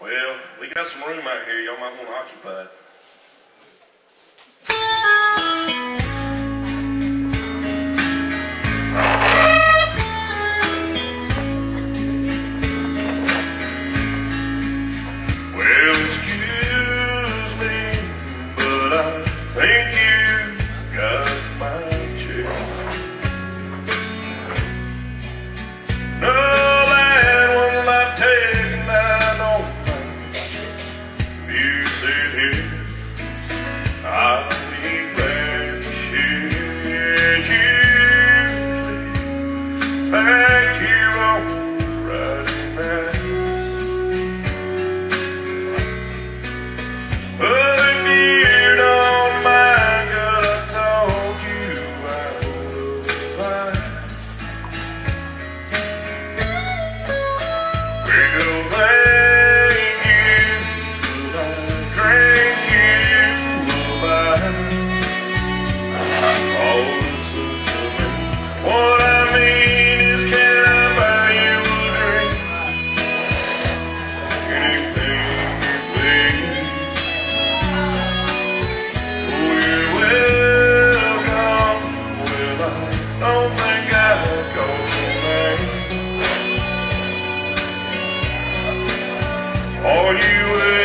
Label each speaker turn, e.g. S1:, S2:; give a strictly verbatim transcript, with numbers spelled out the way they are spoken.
S1: Well, we got some room out here. Y'all might want to occupy it. Well, excuse me, but I think you got my check. No, lad, when I take that on my you sit here, I'll be glad to share you back here on Friday night. But if you don't mind, girl, I told you I would fine. We go thank you, but I drink you goodbye. All this is for me. What I mean is, can I buy you a drink? Anything you please. Oh, you're welcome. Well, I don't think I'd call your name. Are you